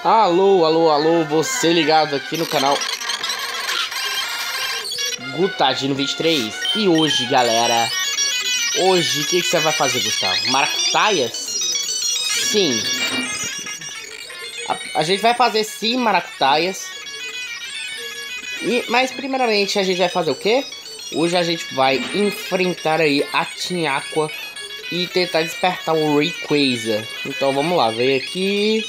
Alô, alô, alô, você ligado aqui no canal Gutadino 23. E hoje, galera, hoje o que você vai fazer, Gustavo? Maracutaias? Sim, a gente vai fazer sim maracutaias. Mas primeiramente a gente vai fazer o quê? Hoje a gente vai enfrentar aí a Team Aqua e tentar despertar o Rayquaza. Então vamos lá, veio aqui.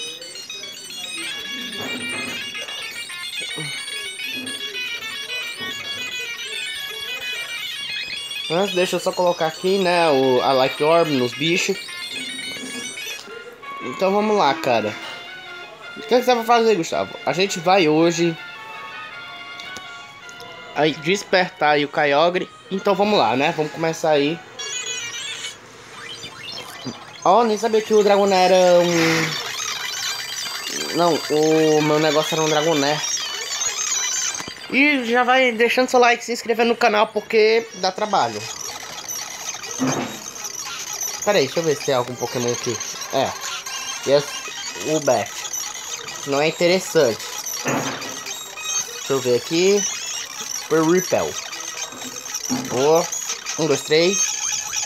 Antes, deixa eu só colocar aqui, né, a Life Orb nos bichos. Então vamos lá, cara. O que você vai fazer, Gustavo? A gente vai hoje aí despertar aí o Kyogre. Então vamos lá, né? Vamos começar aí. Oh, nem sabia que o Dragonair era um... Não, o meu negócio era um Dragonair. E já vai deixando seu like, se inscrevendo no canal, porque dá trabalho. Pera aí, deixa eu ver se tem algum Pokémon aqui. É. Yes, o Bat. Não é interessante. Deixa eu ver aqui. Por Repel. Boa. 1, 2, 3.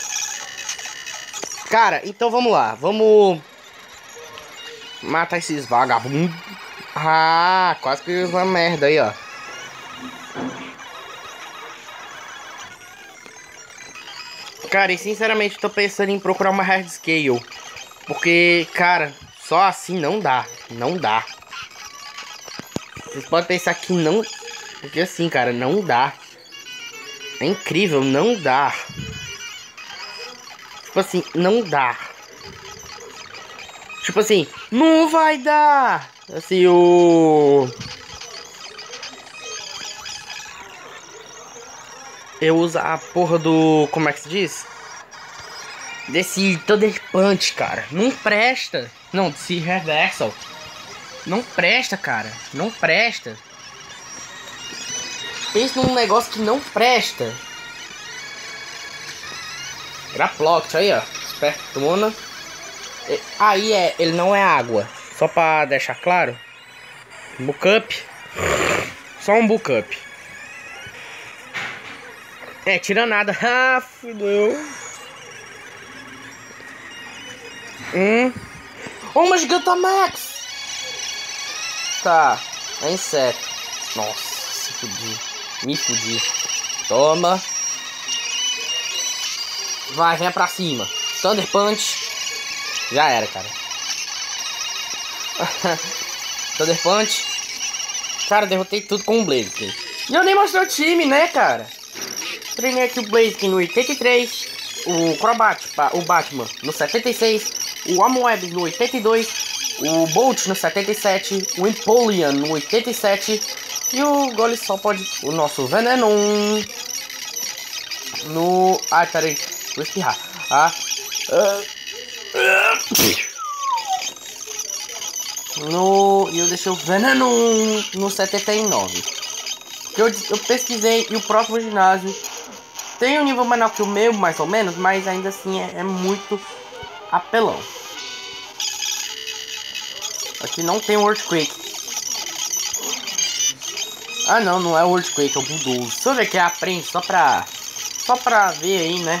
Cara, então vamos lá. Vamos matar esses vagabundos. Ah, quase que uma merda aí, ó. Cara, e sinceramente tô pensando em procurar uma hard scale. Porque, cara, só assim não dá. Não dá. Vocês podem pensar que não... Porque assim, cara, não dá. É incrível, não dá. Tipo assim, não dá. Tipo assim, não vai dar. Assim, eu uso a porra do... Como é que se diz? Desse Thunder Punch, cara. Não presta. Não, desse Reversal. Não presta, cara. Não presta. Pensa num negócio que não presta. Graploct, aí, ó. Espertona. Aí ele não é água. Só pra deixar claro. Bookup. Só um bookup. Tira nada. Ah, fudeu. Uma Gigantamax. Tá. É inseto. Nossa, se fudi. Me fudi. Toma. Vai, vem pra cima. Thunder Punch. Já era, cara. Thunder Punch. Cara, derrotei tudo com o Blaziken. E eu nem mostrei o time, né, cara? Treinei aqui o Blaziken no 83. O Crobat, o Batman no 76. O Amoebs no 82. O Bolt no 77. O Empoleon no 87. E o Golisopod, o nosso Venenon, no... Ai, peraí. Vou espirrar. E eu deixei o Venenon no 79. Porque eu pesquisei e o próximo ginásio tem um nível menor que o meu, mais ou menos, mas ainda assim é muito apelão. Aqui não tem o Earthquake. Ah, não, não é o Earthquake, é o Bulldoze. Deixa eu ver que aprende só pra ver aí, né?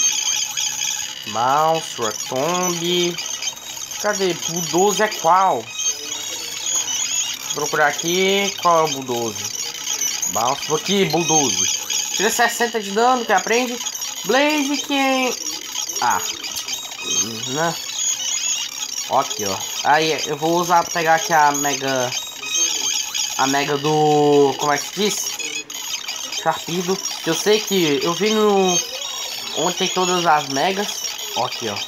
Mouse, Tomb. Cadê? Bulldoze é qual? Vou procurar aqui. Qual é o Bulldoze? Mouse, aqui, Bulldoze. Tira 60 de dano, que aprende. Blaziken. Ah. Né? Aqui, ó. Aí, eu vou pegar aqui a Mega... A Mega do... Como é que se diz? Sharpedo. Eu sei que eu vi no... Onde tem todas as Megas. Ó, aqui, ó.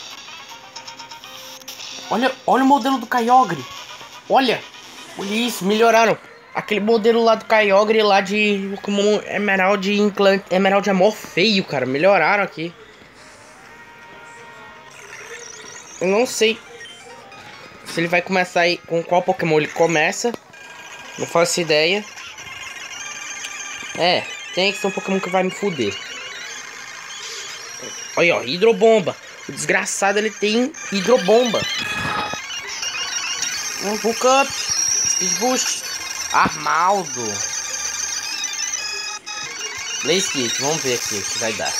Olha o modelo do Kyogre. Olha isso, melhoraram. Aquele modelo lá do Kyogre lá de... Como Emerald é mó feio, cara. Melhoraram aqui. Eu não sei se ele vai começar aí... Com qual Pokémon ele começa. Não faço ideia. Tem que ser um Pokémon que vai me fuder. Olha, ó, Hidrobomba. O desgraçado, ele tem Hidrobomba. Um Bulk Up. Speed Boost. Armaldo. Blaze Kit. Vamos ver aqui o que vai dar.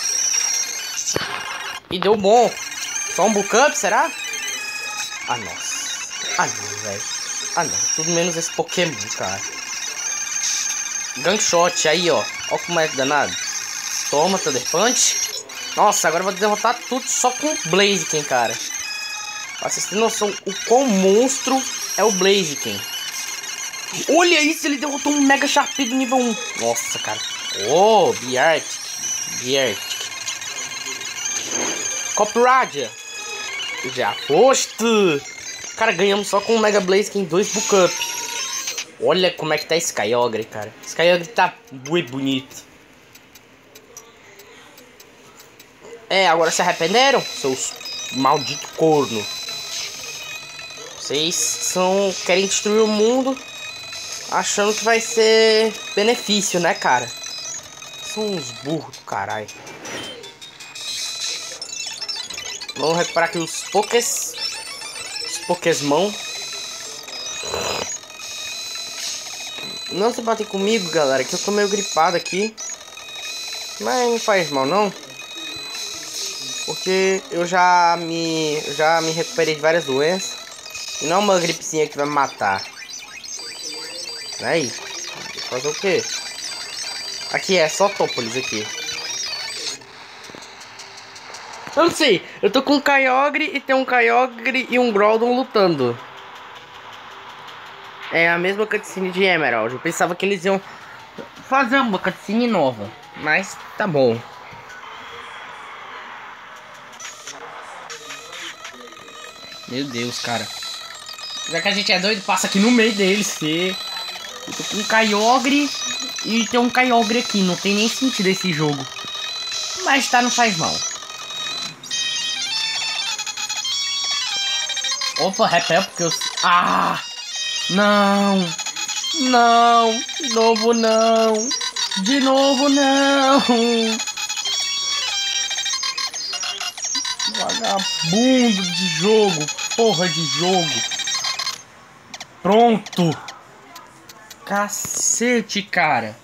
E deu bom. Só um Bulk Up, será? Ah, nossa. Ah, não, velho. Ah, não. Tudo menos esse Pokémon, cara. Gunshot. Aí, ó. Ó como é danado. Toma, Thunder Punch. Nossa, agora eu vou derrotar tudo só com Blaziken, cara. Pra vocês terem noção o quão monstro é o Blaziken. Olha isso, ele derrotou um Mega Sharpie do nível 1. Nossa, cara. Oh, Biartic. Copradia. Já foste. Cara, ganhamos só com o Mega Blaziken 2 Bulk Up. Olha como é que tá esse Kyogre, cara. Esse Kyogre tá muito bonito. É, agora se arrependeram, seus malditos corno. Vocês querem destruir o mundo achando que vai ser benefício, né, cara? São uns burros do caralho. Vamos recuperar aqui os Pokémon. Não se batem comigo, galera, que eu tô meio gripado aqui. Mas não faz mal, não. Porque eu já me recuperei de várias doenças. E não é uma gripezinha que vai me matar. Aí, fazer o quê? Aqui é só Tópolis aqui. Eu não sei, eu tô com um Kyogre e tem um Kyogre e um Groudon lutando. É a mesma cutscene de Emerald. Eu pensava que eles iam fazer uma cutscene nova. Mas tá bom. Meu Deus, cara. Já que a gente é doido, passa aqui no meio deles, Eu tô com um Kyogre e tem um Kyogre aqui. Não tem nem sentido esse jogo. Mas tá, não faz mal. Opa, repel, porque eu... Ah! Não! Não! De novo não! De novo não! Vagabundo de jogo! Porra de jogo! Pronto! Cacete, cara!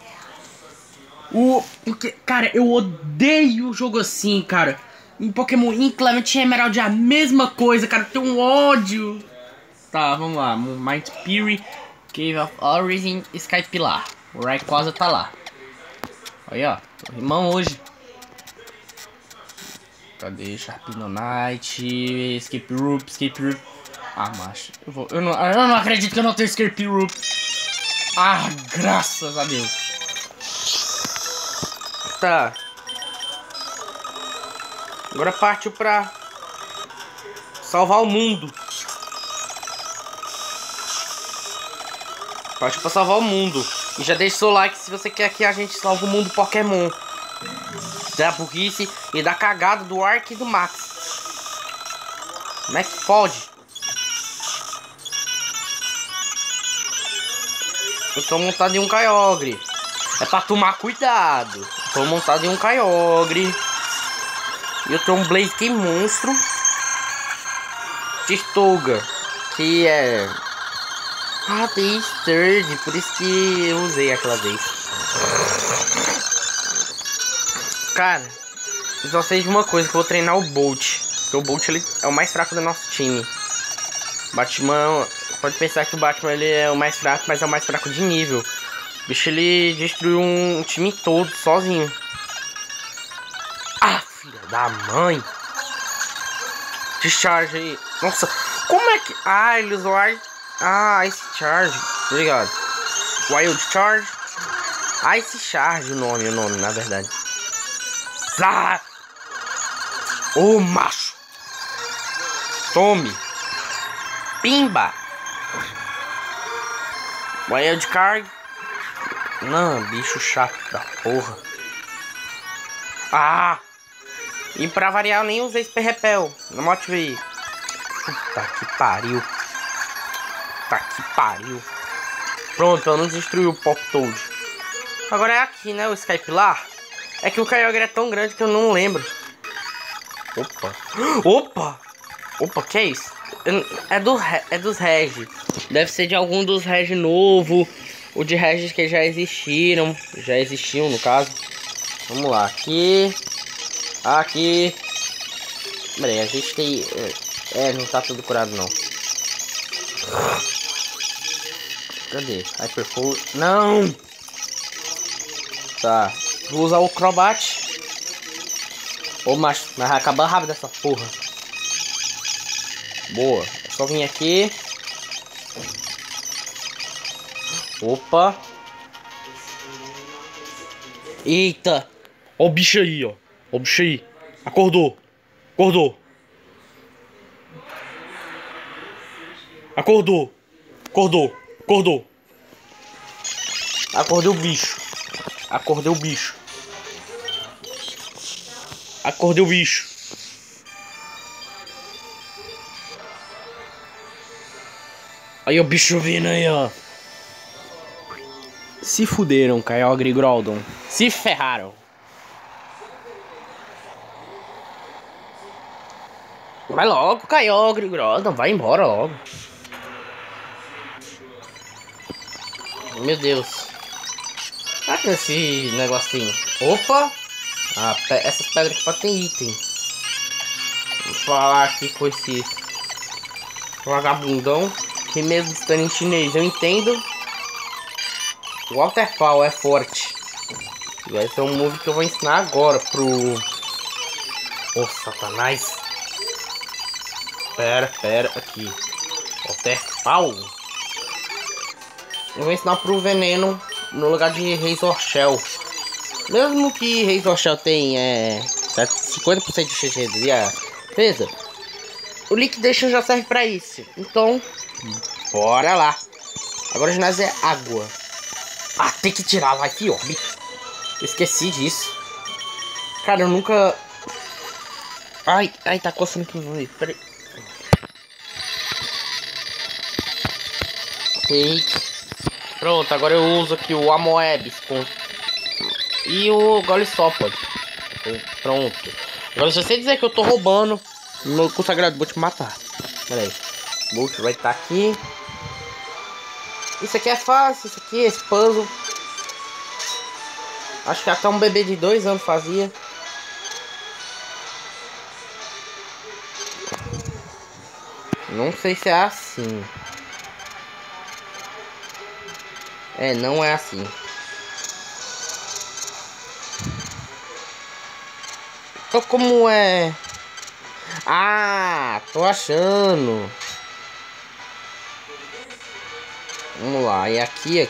Cara, eu odeio o jogo assim, cara! Em Pokémon Inclement Emerald é a mesma coisa, cara! Eu tenho um ódio! Tá, vamos lá. Might Fury, Cave of Origin, Sky Pilar. O Rayquaza tá lá. Olha, ó. Tô rimão hoje. Cadê? Sharpnonite, Escape Rope. Ah, macho. Eu não acredito que eu não tenho Escape Rope. Ah, graças a Deus. Tá. Agora partiu pra salvar o mundo. Partiu pra salvar o mundo. E já deixa o seu like se você quer que a gente salve o mundo Pokémon. Da burrice e da cagada do Ark e do Max. Como é que pode? Eu tô montado em um Kyogre. É pra tomar cuidado. Tô montado em um Kyogre. E eu tô um Blaziken monstro. Tirtoga. Que é... Ah, tem Sturge. Por isso que eu usei aquela vez. Cara, eu só sei de uma coisa, que eu vou treinar o Bolt. Porque o Bolt ele é o mais fraco do nosso time. Batman, pode pensar que o Batman ele é o mais fraco, mas é o mais fraco de nível. O bicho ele destruiu um time todo sozinho. Ah, filha da mãe. Discharge aí. Nossa, como é que... Ah, ele usou Ice Charge. Obrigado. Wild Charge. Ice Charge o nome na verdade. Zá! Ô, macho! Tome! Pimba! Wild Card. Não, bicho chato da porra. Ah! E pra variar eu nem usei Spray Repel. Não motivei. Puta que pariu. Puta que pariu. Pronto, eu não destruí o Pop Toad. Agora é aqui, né? O Sky Pilar. É que o Kyogre é tão grande que eu não lembro. Opa! Opa! Opa, que é isso? É dos Regi. Deve ser de algum dos Regi novo. Ou de Regis que já existiram. Já existiam, no caso. Vamos lá. Aqui. Aqui. Peraí, a gente tem... não tá tudo curado, não. Cadê? Hyperforce. Não! Tá. Vou usar o Crobat. Ô, macho. Mas vai acabar rápido essa porra. Boa. É só vir aqui. Opa. Eita. Ó o bicho aí, ó. Ó o bicho aí. Acordou. Acordou. Acordou. Acordou. Acordou. Acordei o bicho. Acordei o bicho. Acordei o bicho. Aí o bicho vindo aí, ó. Se fuderam, Kyogre e Groudon. Se ferraram. Vai logo, Kyogre e Groudon. Vai embora logo. Meu Deus. Ah, que esse negócio tem. Opa! Ah, essas pedras aqui podem ter item. Vou falar aqui com esse vagabundão. Que mesmo estando em chinês eu entendo. Waterfall é forte. Vai ser um move que eu vou ensinar agora pro... Ô, Satanás. Pera, aqui. Waterfall. Eu vou ensinar pro Veneno no lugar de Razor Shell. Mesmo que Razor Shell tem 50% de chance de defesa, o Liquidation já serve pra isso. Então, bora lá. Agora o ginásio é água. Ah, tem que tirar lá aqui, ó. Esqueci disso. Cara, eu nunca... Ai, tá coçando aqui no meio. Peraí. Pronto, agora eu uso aqui o Amoebs com... E o Golisopod. Pronto. Agora se você dizer que eu tô roubando, meu consagrado, vou te matar. Pera aí. Bolt vai estar aqui. Isso aqui é fácil, isso aqui, esse puzzle. Acho que até um bebê de 2 anos fazia. Não sei se é assim. Não é assim. Então como é? Ah, tô achando. Vamos lá, e aqui,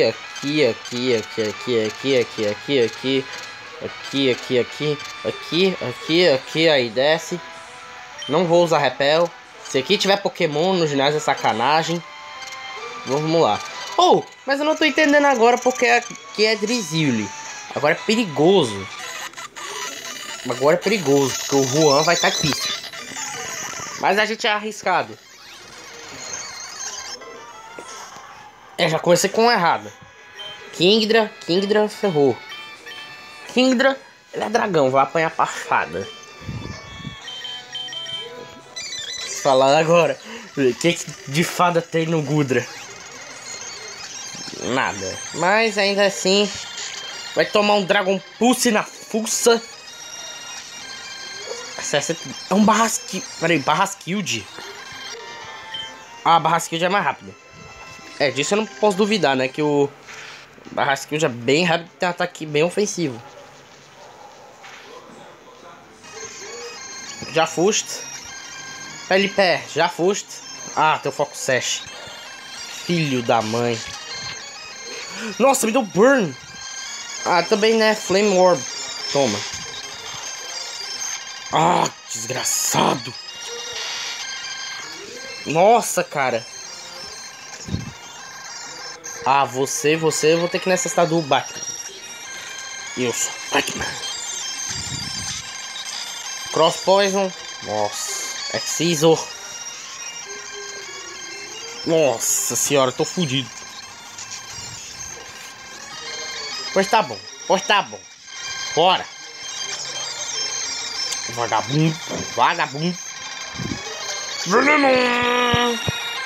aí desce. Não vou usar repel. Se aqui tiver Pokémon no ginásio é sacanagem. Vamos lá. Oh, mas eu não tô entendendo agora porque aqui é Drizzile. Agora é perigoso. Agora é perigoso, porque o Juan vai estar difícil. Mas a gente é arriscado. Já comecei com errado. Kingdra ferrou. Kingdra, ele é dragão, vai apanhar passada. Falar agora. O que de fada tem no Gudra? Nada. Mas ainda assim, vai tomar um Dragon Pulse na fuça. É um Barraskewd. Peraí, Barraskewd. Ah, Barraskewd é mais rápido. Disso eu não posso duvidar, né? Que o Barraskewd é bem rápido e tem um ataque bem ofensivo. Já fuste. Pelipé, já fuste. Ah, teu foco Sash. Filho da mãe. Nossa, me deu burn. Ah, também, né? Flame Orb. Toma. Ah, desgraçado. Nossa, cara. Ah, eu vou ter que necessitar do Batman. Eu sou Batman. Cross Poison. Nossa. Excisor. Nossa senhora, eu tô fudido. Pois tá bom. Bora. Vagabundo. Veneno!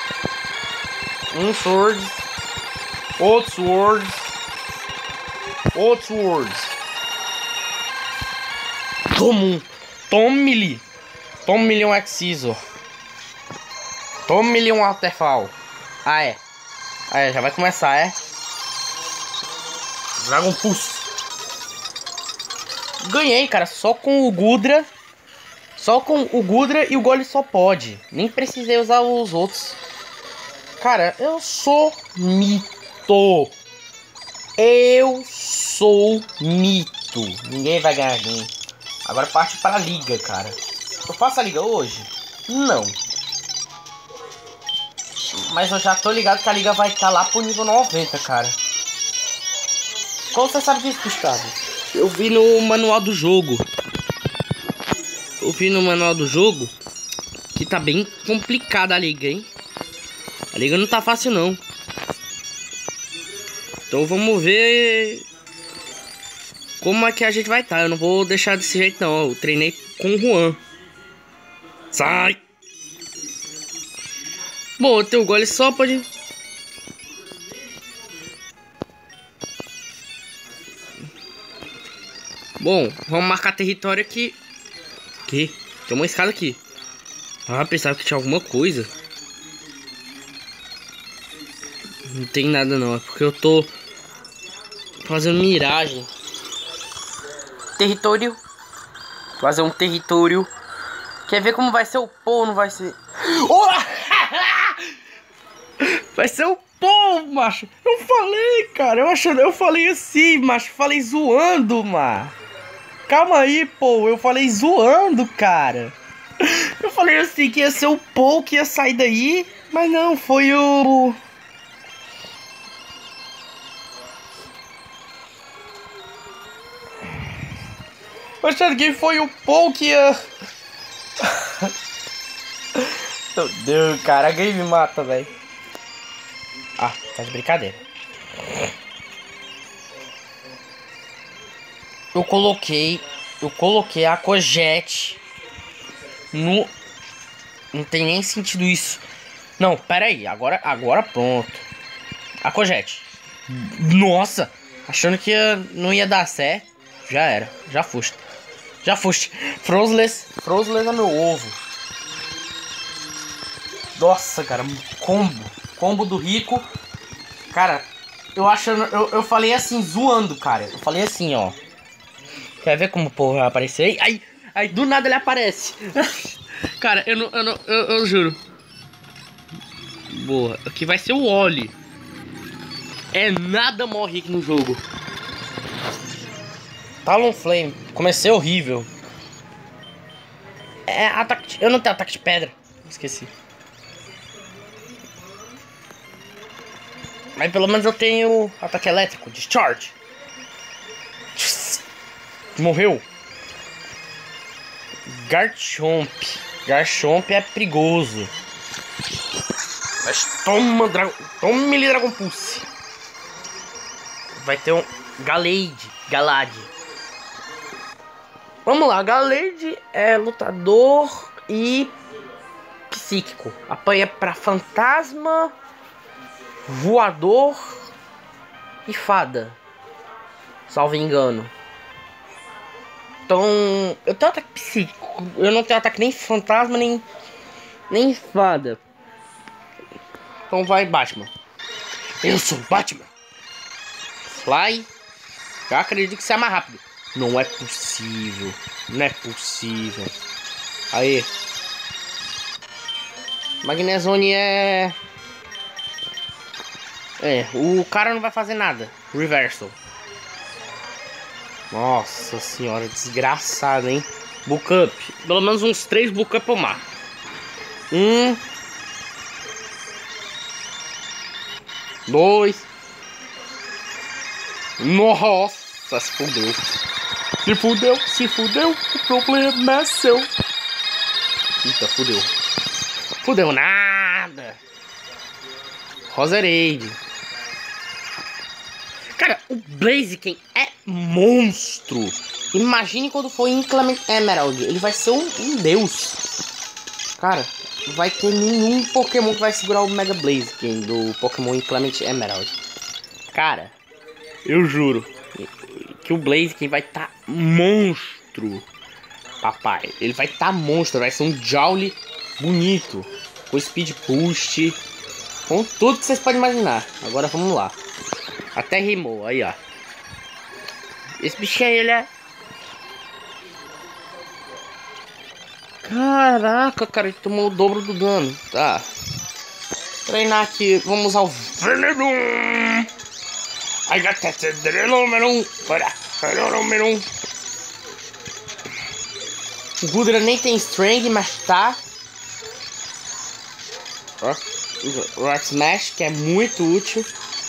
Um sword. Outro sword. Outro sword. Toma um. Tome-lhe. Tome-lhe um Excisor. Tome-lhe um Waterfall. Ah, é. Ah, é. Já vai começar, é? Dragon Pulse. Ganhei, cara. Só com o Gudra. Só com o Gudra e o Golem só pode. Nem precisei usar os outros. Cara, eu sou mito. Eu sou mito. Ninguém vai ganhar ninguém. Agora parte para a liga, cara. Eu faço a liga hoje? Não. Mas eu já tô ligado que a liga vai estar lá pro nível 90, cara. Como você sabe disso, Gustavo? Eu vi no manual do jogo. Eu vi no manual do jogo que tá bem complicada a liga, hein? A liga não tá fácil, não. Então vamos ver como é que a gente vai estar. Eu não vou deixar desse jeito, não. Eu treinei com o Juan. Sai! Bom, eu tenho o Golem só pode... Bom, vamos marcar território aqui. Que? Tem uma escada aqui. Ah, pensava que tinha alguma coisa. Não tem nada não, é porque eu tô fazendo miragem. Território. Fazer um território. Quer ver como vai ser o pô, não vai ser... Oh! Vai ser o pô, macho. Eu falei, cara. Eu falei assim, macho. Falei zoando, macho. Calma aí, pô. Eu falei zoando, cara. Eu falei assim que ia ser o Paul que ia sair daí. Mas não, foi o... Eu achando que foi o Paul que ia... Meu Deus, cara. A game me mata, velho. Ah, tá de brincadeira. Eu coloquei a Cojete no... Não tem nem sentido isso. Não, pera aí. Agora pronto. A Cojete. Nossa. Achando que não ia dar certo. Já era. Já foste. Frozless é meu ovo. Nossa, cara. Combo do rico. Cara, eu falei assim, zoando, cara. Eu falei assim, ó. Quer ver como o povo vai aparecer? Aí do nada ele aparece. Cara, eu juro. Boa. Aqui vai ser o Oli. É nada morre aqui no jogo. Talonflame. Comecei horrível. É ataque. Eu não tenho ataque de pedra. Esqueci. Mas pelo menos eu tenho ataque elétrico. Discharge. Morreu. Garchomp. Garchomp é perigoso. Mas tome-lhe Dragon Pulse. Vai ter um Galade. Vamos lá. Galade é lutador e psíquico. Apanha pra fantasma, voador e fada. Salvo engano. Então, eu tenho ataque psíquico. Eu não tenho ataque nem fantasma, nem fada. Então vai, Batman. Eu sou Batman. Fly. Eu acredito que você é mais rápido. Não é possível. Não é possível. Aí. Magnezone é... o cara não vai fazer nada. Reversal. Nossa senhora, desgraçado, hein? Book up. Pelo menos uns 3 book up eu marco. 1, 2. Nossa, se fudeu. Se fudeu. O problema é seu. Eita, fudeu. Fudeu nada. Roserade. Cara, o Blaziken é monstro. Imagine quando for Inclement Emerald. Ele vai ser um deus. Cara, vai ter nenhum Pokémon que vai segurar o Mega Blaziken do Pokémon Inclement Emerald. Cara, eu juro que o Blaziken vai estar monstro. Papai, ele vai estar monstro. Vai ser um Jowly bonito, com Speed Boost, com tudo que vocês podem imaginar. Agora vamos lá. Até rimou, aí ó. Esse bichinho aí, ele é... Caraca, cara, ele tomou o dobro do dano. Tá. Treinar aqui, vamos usar o veneno. I got that adrenaline. Bora, adrenaline. O Gudra nem tem Strength, mas tá. Rock Smash, que é muito útil.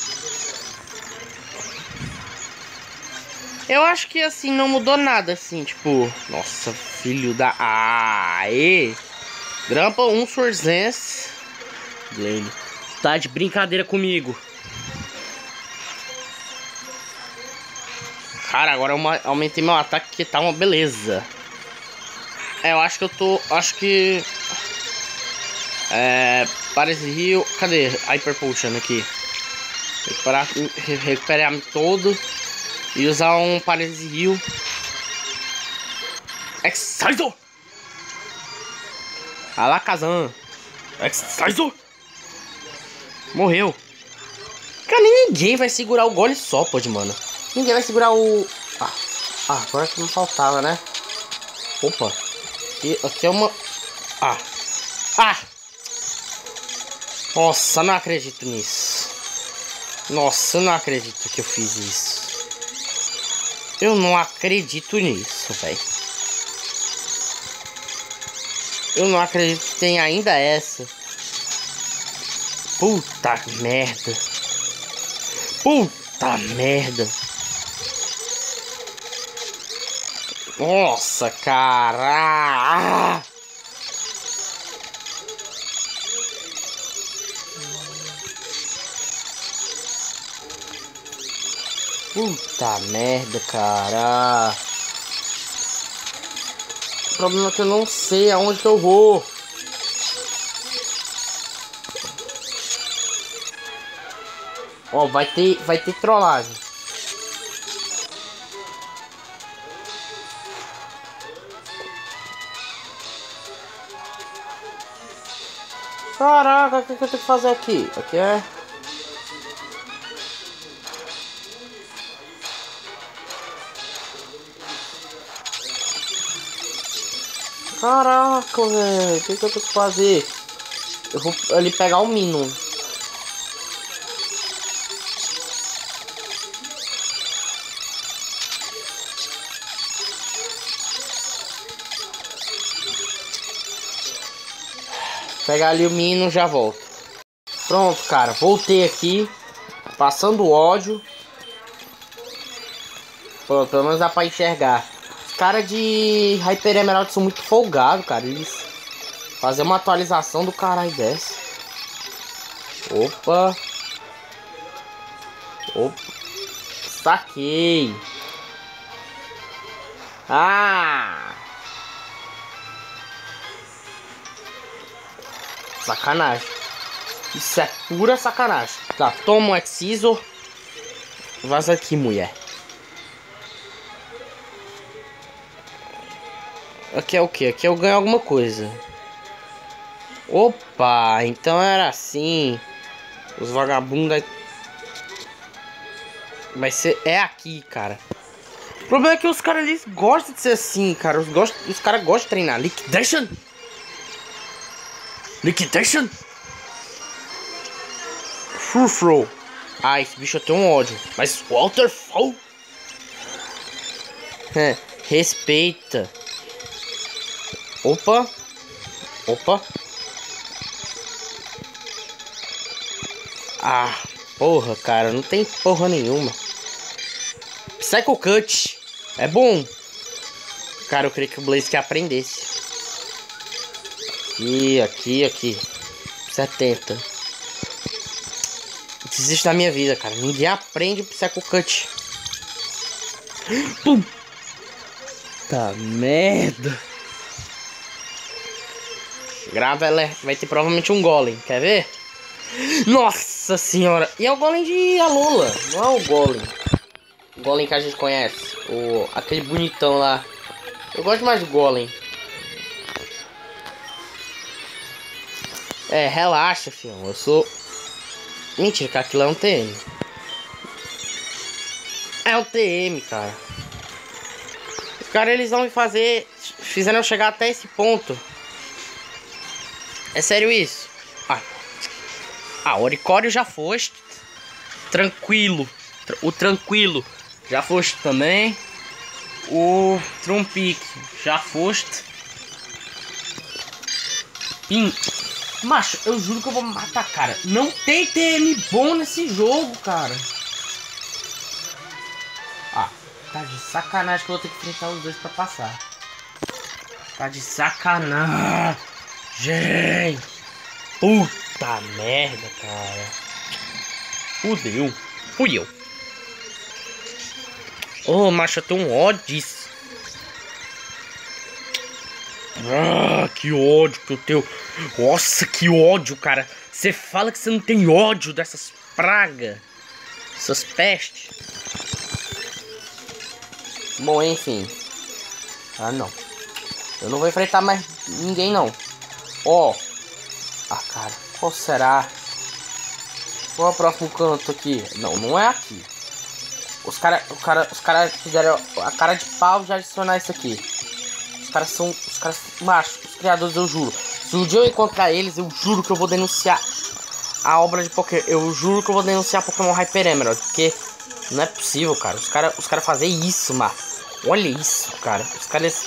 Eu acho que assim, não mudou nada assim, tipo... Nossa, filho da... Aê! Grampa um Swordsdance. Blade. Tá de brincadeira comigo. Cara, agora eu aumentei meu ataque, que tá uma beleza. É, eu acho que eu tô... Acho que... Parece Rio... Cadê? Hyper Potion aqui. Recuperar todo. E usar um Paralise Rio. Excisor! Alakazam. Excisor! Morreu. Cara, ninguém vai segurar o Gole só, pô, de mano. Ninguém vai segurar o... agora que não faltava, né? Opa. Aqui é uma... Nossa, não acredito nisso. Nossa, eu não acredito que eu fiz isso. Eu não acredito nisso, velho. Eu não acredito que tem ainda essa. Puta merda. Puta merda. Nossa, cara. Puta merda, cara. O problema é que eu não sei aonde que eu vou. Ó, vai ter trollagem. Caraca, o que eu tenho que fazer aqui? Aqui é... Caraca, velho. O que eu tenho que fazer? Eu vou ali pegar o Minun. Pegar ali o Minun, já volto. Pronto, cara. Voltei aqui. Passando ódio. Pronto, pelo menos dá pra enxergar. Os caras de Hyper Emerald são muito folgados, cara. Eles fazem uma atualização do caralho dessa. Opa. Opa. Saquei. Sacanagem. Isso é pura sacanagem. Tá, toma um Excisor. Vaza aqui, mulher. Aqui é o que? Aqui eu ganho alguma coisa. Opa, então era assim. Os vagabundos. Vai ser... É aqui, cara. O problema é que os caras ali gostam de ser assim, cara. Os caras gostam de treinar. Liquidation. Liquidation. Furfro. Esse bicho eu tenho um ódio. Mas Waterfall. Respeita. Opa. Porra, cara. Não tem porra nenhuma. Psycho Cut. É bom. Cara, eu queria que o Blaze aprendesse. Aqui. 70. Desiste da minha vida, cara. Ninguém aprende o Psycho Cut. Pum. Tá merda. Grava, ela vai ter provavelmente um golem, quer ver? Nossa senhora! E é o golem de Alola, não é o golem. O golem que a gente conhece. Aquele bonitão lá. Eu gosto mais do golem. É, relaxa, filho. Eu sou... Mentira, que aquilo é um TM. É um TM, cara. Os caras, eles vão me fazer... Fizeram eu chegar até esse ponto. É sério isso? O Oricório já foste. Tranquilo. O Tranquilo já foste também. O Trumpique já foste. Macho, eu juro que eu vou matar, cara. Não tem TM bom nesse jogo, cara. Tá de sacanagem que eu vou ter que enfrentar os dois pra passar. Tá de sacanagem. Puta merda, cara. Fudeu. Fui eu. Ô, macho, eu tenho um ódio disso. Que ódio que eu tenho. Nossa, que ódio, cara. Você fala que você não tem ódio dessas pragas. Essas pestes. Bom, enfim. Não. Eu não vou enfrentar mais ninguém, não. Cara. Qual será? Qual é o próximo canto aqui? Não é aqui. Os cara fizeram a cara de pau de adicionar isso aqui. Os caras são machos, os criadores, eu juro. Se um dia eu encontrar eles, eu juro que eu vou denunciar a obra de Pokémon. Eu juro que eu vou denunciar Pokémon Hyper Emerald, porque não é possível, cara. Os cara fazer isso, mano. Olha isso, cara. Os caras...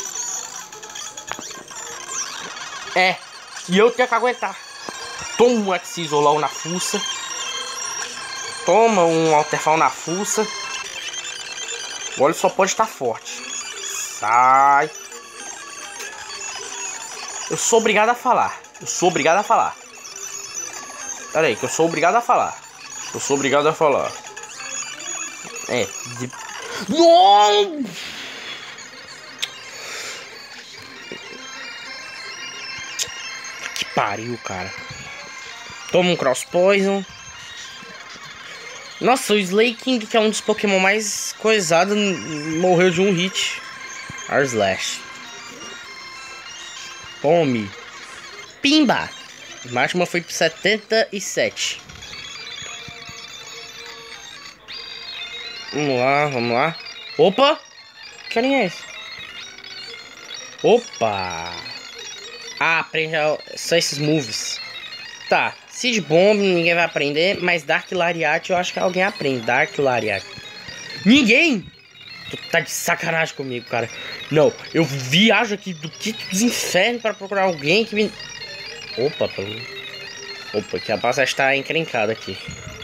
E eu tenho que aguentar. Toma um Excisor logo na fuça. Toma um Alterfall na fuça. O óleo só pode estar forte. Sai. Eu sou obrigado a falar. Pera aí, que eu sou obrigado a falar. Não! Que pariu, cara. Toma um Cross Poison. Nossa, o Slaking, que é um dos Pokémon mais coisados, morreu de um hit. Arslash. Tome. Pimba. A máxima foi por 77. Vamos lá. Opa! Que carinha é esse? Opa! Aprende só esses moves. Tá, Seed Bomb ninguém vai aprender, mas Dark Lariat eu acho que alguém aprende. Dark Lariat. Ninguém! Tu tá de sacanagem comigo, cara. Não, eu viajo aqui do quinto dos infernos para procurar alguém que me... Opa, que a base está encrencada aqui.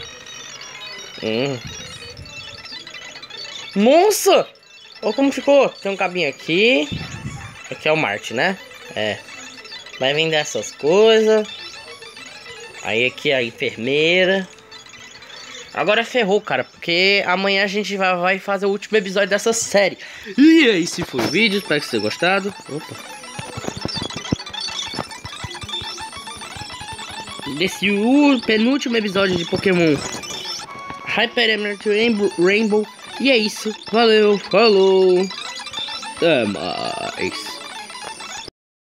Nossa! Olha como ficou. Tem um cabinho aqui. Aqui é o Marte, né? Vai vender essas coisas. Aí aqui é a enfermeira. Agora ferrou, cara, porque amanhã a gente vai fazer o último episódio dessa série. E esse foi o vídeo, espero que vocês tenham gostado. Desse penúltimo episódio de Pokémon Hyper Emerald Rainbow. E é isso, valeu, falou, até mais.